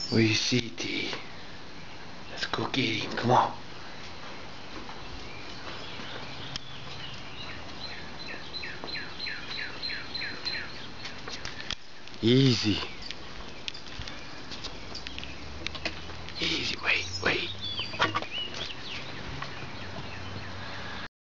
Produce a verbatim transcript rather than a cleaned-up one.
Where you see T? Let's go get him. Come on. Easy. Easy, wait.